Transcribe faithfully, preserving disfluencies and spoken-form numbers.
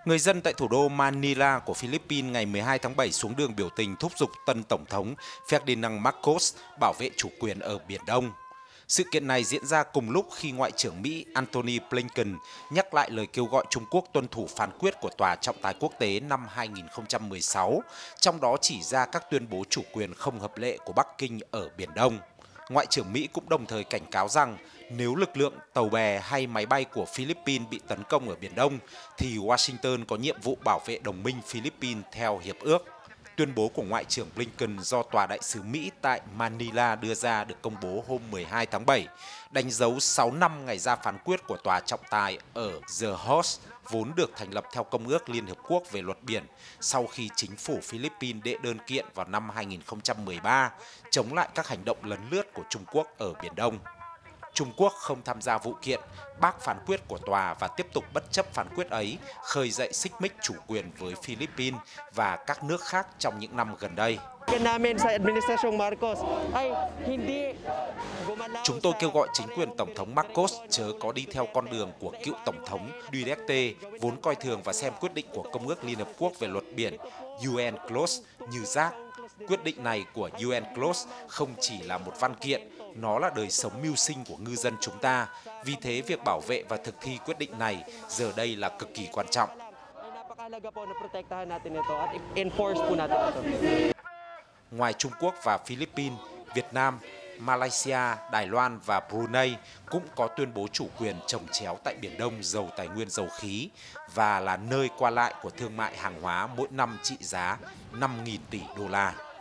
Người dân tại thủ đô Manila của Philippines ngày mười hai tháng bảy xuống đường biểu tình thúc giục tân Tổng thống Ferdinand Marcos bảo vệ chủ quyền ở Biển Đông. Sự kiện này diễn ra cùng lúc khi Ngoại trưởng Mỹ Antony Blinken nhắc lại lời kêu gọi Trung Quốc tuân thủ phán quyết của Tòa trọng tài quốc tế năm hai nghìn không trăm mười sáu, trong đó chỉ ra các tuyên bố chủ quyền không hợp lệ của Bắc Kinh ở Biển Đông. Ngoại trưởng Mỹ cũng đồng thời cảnh cáo rằng nếu lực lượng tàu bè hay máy bay của Philippines bị tấn công ở Biển Đông, thì Washington có nhiệm vụ bảo vệ đồng minh Philippines theo hiệp ước. Tuyên bố của Ngoại trưởng Blinken do Tòa đại sứ Mỹ tại Manila đưa ra được công bố hôm mười hai tháng bảy, đánh dấu sáu năm ngày ra phán quyết của Tòa trọng tài ở The Hague, vốn được thành lập theo Công ước Liên Hợp Quốc về luật biển, sau khi chính phủ Philippines đệ đơn kiện vào năm hai nghìn không trăm mười ba, chống lại các hành động lấn lướt của Trung Quốc ở Biển Đông. Trung Quốc không tham gia vụ kiện, bác phán quyết của tòa và tiếp tục bất chấp phán quyết ấy, khơi dậy xích mích chủ quyền với Philippines và các nước khác trong những năm gần đây. Chúng tôi kêu gọi chính quyền Tổng thống Marcos chớ có đi theo con đường của cựu Tổng thống Duterte, vốn coi thường và xem quyết định của Công ước Liên Hợp Quốc về luật biển U N CLOS như rác. Quyết định này của U N CLOS không chỉ là một văn kiện, nó là đời sống mưu sinh của ngư dân chúng ta. Vì thế, việc bảo vệ và thực thi quyết định này giờ đây là cực kỳ quan trọng. Ngoài Trung Quốc và Philippines, Việt Nam, Malaysia, Đài Loan và Brunei cũng có tuyên bố chủ quyền chồng chéo tại Biển Đông giàu tài nguyên dầu khí và là nơi qua lại của thương mại hàng hóa mỗi năm trị giá năm nghìn tỷ đô la.